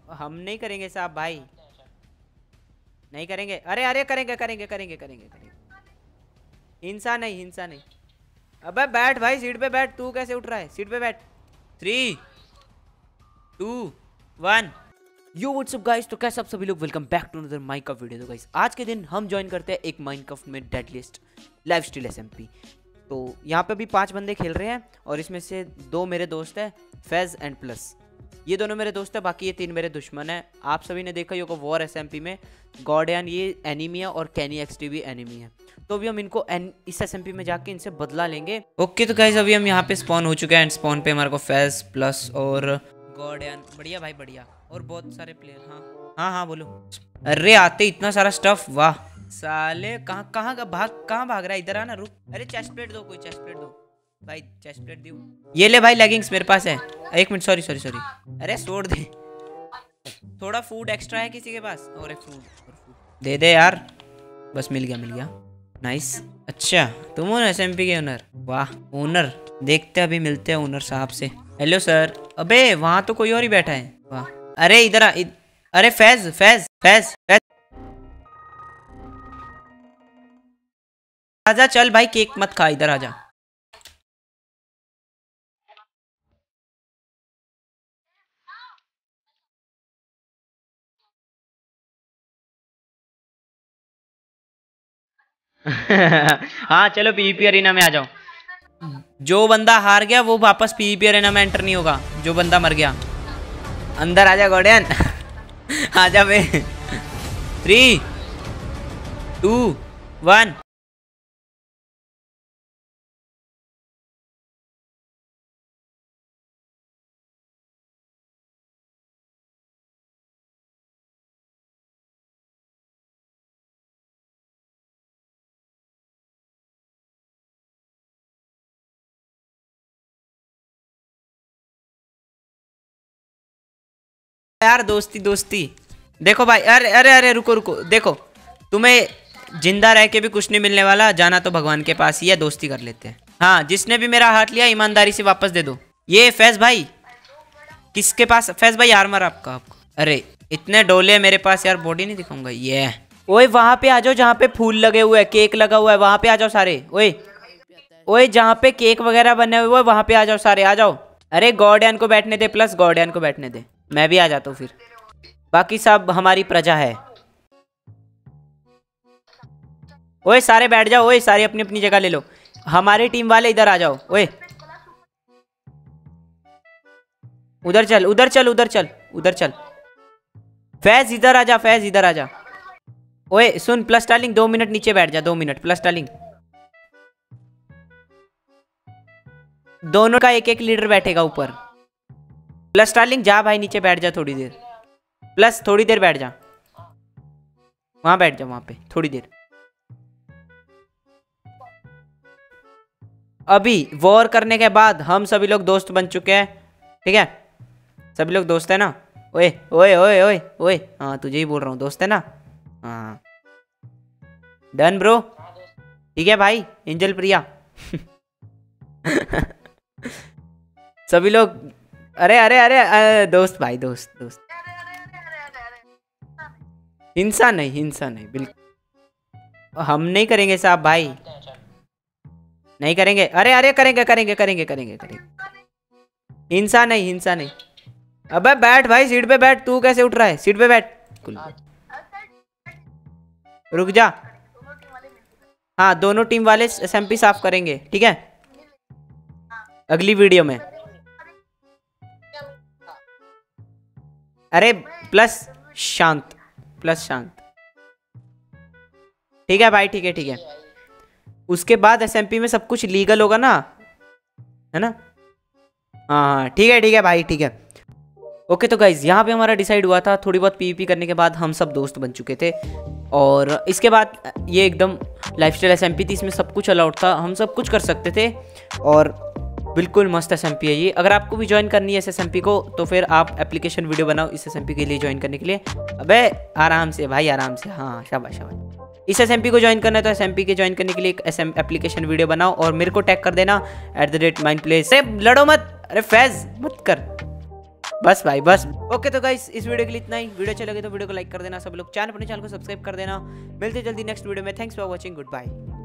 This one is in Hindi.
हम नहीं करेंगे साहब भाई, नहीं करेंगे। अरे अरे करेंगे करेंगे करेंगे करेंगे करेंगे। हिंसा नहीं, हिंसा नहीं। अबे बैठ भाई, सीट पे बैठ। तू कैसे उठ रहा है? सीट पे बैठ। 3 2 1। यो व्हाट्सअप गाइस, तो कैसे आप सभी लोग, welcome back to another Minecraft video. तो गाइस आज के दिन हम ज्वाइन करते हैं एक माइनक्राफ्ट में डेडलिस्ट लाइफस्टाइल एसएमपी। तो यहाँ पे भी 5 बंदे खेल रहे हैं और इसमें से 2 मेरे दोस्त हैं, फैज एंड प्लस। ये दोनों मेरे दोस्त हैं, बाकी ये 3 मेरे दुश्मन हैं। आप सभी ने देखा ही होगा वॉर एसएमपी में गॉर्डियन ये एनिमी है और कैनी एक्सटी भी एनिमी है। तो अभी हम इनको इस एसएमपी में जाके इनसे बदला लेंगे। ओके तो गाइस अभी हम यहाँ पे स्पॉन हो चुके हैं एंड स्पॉन पे हमारे को फैज प्लस और गॉर्डियन, बढ़िया भाई बढ़िया, और बहुत सारे प्लेयर। हाँ हाँ हाँ बोलो। अरे आते इतना सारा स्टफ, वाह साले। कहाँ भाग रहा है? इधर आना, रुक। अरे चेस्ट प्लेट दो, कोई चेस्ट प्लेट दो भाई, चेस्ट प्लेट दो। ये ले भाई लेगिंग्स मेरे पास है। एक मिनट, सॉरी सॉरी सॉरी। अरे छोड़ दे। थोड़ा फूड एक्स्ट्रा है किसी के पास? और एक फूड दे दे यार। बस मिल गया नाइस। अच्छा तुम हो एसएमपी के ओनर? वाह ओनर, देखते अभी मिलते हैं ओनर साहब से। Hello sir. अबे वहां तो कोई और ही बैठा है। वाह। अरे इधर आ। अरे फैज फैज फैज फैज आजा, चल भाई केक मत खा, इधर आजा। हाँ चलो पीवीपी अरेना में आ जाओ। जो बंदा हार गया वो वापस पीवीपी अरेना में एंटर नहीं होगा। जो बंदा मर गया अंदर आजा गॉर्डियन। आजा बे। 3 2 1। यार दोस्ती दोस्ती। देखो भाई, अरे अरे अरे रुको रुको, देखो तुम्हें जिंदा रह के भी कुछ नहीं मिलने वाला, जाना तो भगवान के पास ही है। दोस्ती कर लेते हैं। हाँ जिसने भी मेरा हाथ लिया ईमानदारी से वापस दे दो। ये फैज भाई किसके पास? फैज भाई आर्मर आपको। अरे इतने डोले मेरे पास यार, बॉडी नहीं दिखाऊंगा। ये ओए वहां पे आ जाओ जहाँ पे फूल लगे हुए हैं, केक लगा हुआ है, वहां पे आ जाओ सारे। ओए ओए जहाँ पे केक वगैरह बने हुए वहां पे आ जाओ सारे, आ जाओ। अरे गॉर्डियन को बैठने दे, प्लस गॉर्डियन को बैठने दे। मैं भी आ जाता हूँ फिर, बाकी सब हमारी प्रजा है। ओए सारे बैठ जाओ, ओए सारे अपनी अपनी जगह ले लो। हमारी टीम वाले इधर आ जाओ। ओए उधर चल उधर चल उधर चल उधर चल। फैज इधर आ जा, फैज इधर आ जा। ओए सुन प्लस डार्लिंग, 2 मिनट नीचे बैठ जा, 2 मिनट प्लस डार्लिंग। दोनों का एक एक लीडर बैठेगा ऊपर। प्लस डार्लिंग जा भाई नीचे बैठ जा थोड़ी देर। प्लस थोड़ी देर बैठ जा, वहां बैठ जा, वहां पे थोड़ी देर। अभी वॉर करने के बाद हम सभी लोग दोस्त बन चुके हैं, ठीक है? सभी लोग दोस्त है ना? ओए ओए ओए ओए ओए, हाँ तुझे ही बोल रहा हूँ, दोस्त है ना? हाँ डन ब्रो, ठीक है भाई। एंजल प्रिया। सभी लोग, अरे अरे अरे दोस्त भाई, दोस्त दोस्त। हिंसा नहीं, हिंसा नहीं, बिल्कुल हम नहीं करेंगे साहब भाई, नहीं करेंगे। अरे अरे करेंगे करेंगे करेंगे करेंगे करेंगे। हिंसा नहीं, हिंसा नहीं। अबे बैठ भाई, सीट पे बैठ। तू कैसे उठ रहा है? सीट पे बैठ। रुक जा। हाँ दोनों टीम वाले एसएमपी साफ करेंगे, ठीक है, अगली वीडियो में। अरे प्लस शांत, प्लस शांत, ठीक है भाई, ठीक है ठीक है। उसके बाद एसएमपी में सब कुछ लीगल होगा ना, है ना? हाँ ठीक है भाई, ठीक है। ओके तो गाइज यहाँ पे हमारा डिसाइड हुआ था, थोड़ी बहुत पीवीपी करने के बाद हम सब दोस्त बन चुके थे। और इसके बाद ये एकदम लाइफस्टाइल एसएमपी थी, इसमें सब कुछ अलाउड था, हम सब कुछ कर सकते थे। और बिल्कुल मस्त एसएमपी है ये। अगर आपको भी ज्वाइन करनी है इस एसएमपी को तो फिर आप एप्लीकेशन वीडियो बनाओ इस एसएमपी के लिए ज्वाइन करने के लिए। अबे आराम से भाई, आराम से। हाँ शाबाश शाबाश। इस एसएमपी को ज्वाइन करना है तो एसएमपी के ज्वाइन करने के लिए एक एप्लीकेशन वीडियो बनाओ और मेरे को टैग कर देना @mindplays। अरे लड़ो मत, अरे फैज मत कर। बस भाई बस। ओके तो गाइस इस वीडियो के लिए इतना ही। वीडियो अच्छा लगे तो वीडियो को लाइक कर देना सब लोग, चैनल अपने चैनल को सब्सक्राइब कर देना। मिलते जल्दी नेक्स्ट वीडियो में। Thanks for watching, good bye.